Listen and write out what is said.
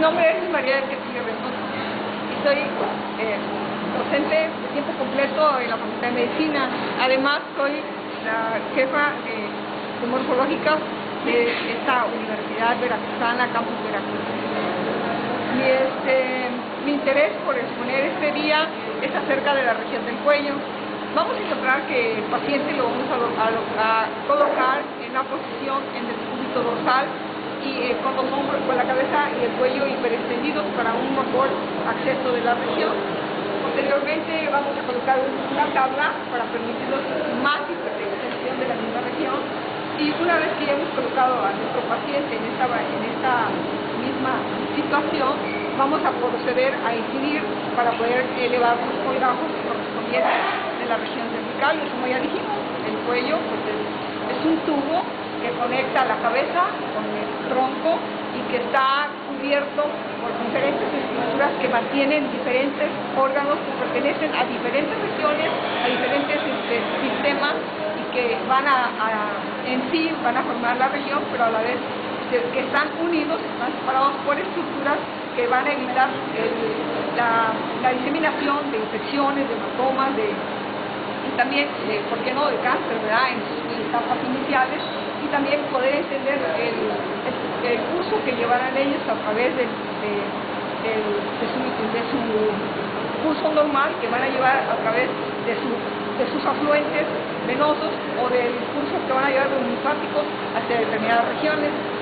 nombre es María del Castillo Reynoso y soy docente de tiempo completo en la Facultad de Medicina. Además, soy la jefa de morfológica de esta Universidad Veracruzana, Campus Veracruz. Mi interés por exponer este día es acerca de la región del cuello. Vamos a encontrar que el paciente lo vamos a colocar en la posición en el cúbito dorsal y con los hombros, con la cabeza y el cuello hiperextendidos para un mejor acceso de la región. Posteriormente vamos a colocar una tabla para permitirnos más hiperextensión de la misma región, y una vez que ya hemos colocado a nuestro paciente en esta misma situación, vamos a proceder a incidir para poder elevar los colgajos correspondientes de la región cervical. Y como ya dijimos, el cuello pues es un tubo que conecta la cabeza con el tronco y que está cubierto por diferentes estructuras que mantienen diferentes órganos que pertenecen a diferentes regiones, a diferentes sistemas, y que en sí van a formar la región, pero a la vez que están unidos, están separados por estructuras que van a evitar la diseminación de infecciones, de hematomas, y también, ¿por qué no?, de cáncer, ¿verdad?, en sus etapas iniciales, y también poder entender el curso que llevarán ellos a través de su curso normal, que van a llevar a través de sus afluentes venosos, o del curso que van a llevar de los linfáticos hacia determinadas regiones.